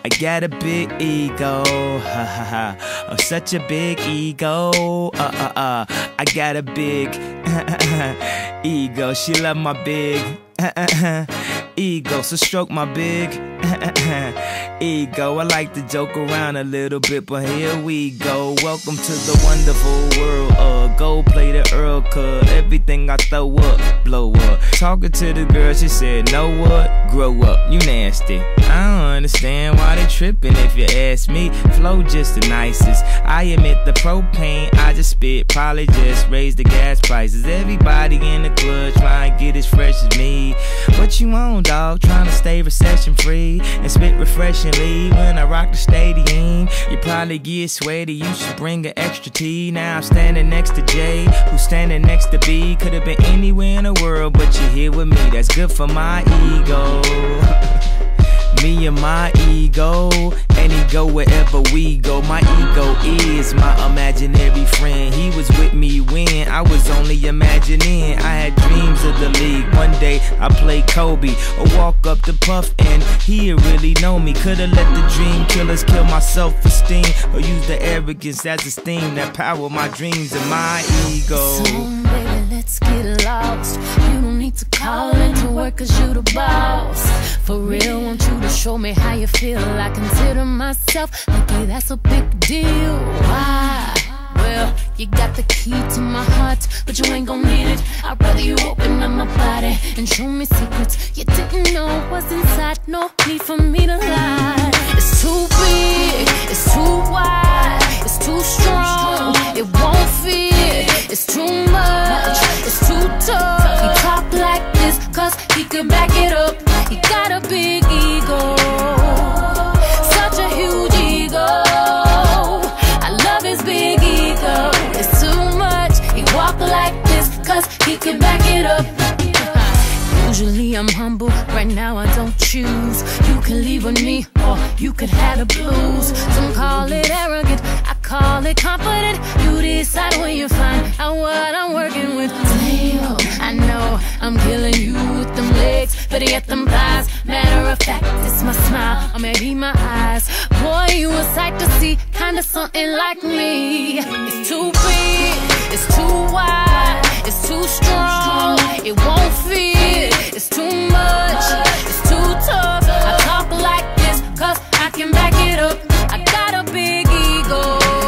I got a big ego, ha ha ha. Oh, such a big ego, I got a big ego. She love my big ego, so stroke my big ego. I like to joke around a little bit, but here we go. Welcome to the wonderful world of gold plated Earl Cut. Everything I throw up, blow up. Talking to the girl, she said, know what? Grow up, you nasty. I don't understand why they tripping if you ask me. Flow just the nicest. I admit the propane I just spit probably just raised the gas prices. Everybody in the club trying to get as fresh as me. What you on, dog? Trying to stay recession free and spit refreshingly when I rock the stadium. You probably get sweaty, you should bring an extra tea. Now I'm standing next to Jay, who's standing next to B. Could have been anywhere in the world, but you're here with me. That's good for my ego. Me and my ego, and he go wherever we go. My ego is my imaginary friend. He was with me when I was only imagining. I had dreams of the league. One day I played Kobe, or walk up to Puff and he'd really know me. Could've let the dream killers kill my self-esteem, or use the arrogance as a steam that power my dreams and my ego. So, baby, let's get lost. You don't need to call into work cause you the boss. For real, want you to show me how you feel. I consider myself lucky, that's a big deal. Why? Well, you got the key to my heart, but you ain't gon' need it. I'd rather you open up my body and show me secrets you didn't know was inside. No need for me to lie. It's too big, it's too wide, it's too strong, it won't fit. It's too much, it's too tough. He talk like this cause he can back it up. He got a big ego, such a huge ego. I love his big ego. It's too much, he walk like this cause he can back it up. Usually I'm humble, right now I don't choose. You can leave with me, or you could have the blues. Some call it arrogant, I call it confident. You decide when you find out what I'm working with. Damn, I know I'm killing you with them legs, but yet them thighs. Matter of fact, it's my smile, or maybe my eyes. Boy, you a sight to see, kinda something like me. It's too big, it's too wide, it's too strong, it won't fit. It's too much, it's too tough. I talk like this cause I can back it up. I got a big ego,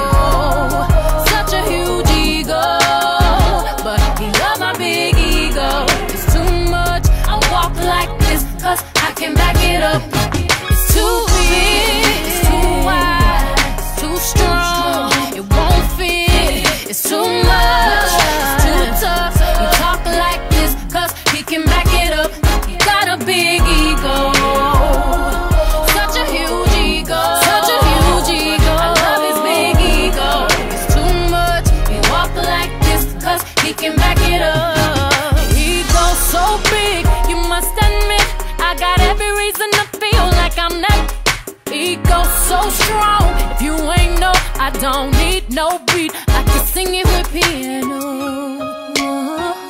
such a huge ego, but he love my big ego. It's too much, I walk like this cause I can back it up. It's too big, it's too wide, it's too strong, it won't fit. It's too much, it's too tough. He talk like this cause he can back it up. He got a big ego, such a huge ego, such a huge ego. I love his big ego. It's too much, he walk like this cause he can back it up. Ego so big, you must admit I got every reason to feel like I'm that. Ego so strong, if you ain't know, I don't need no beat. I can sing it with piano.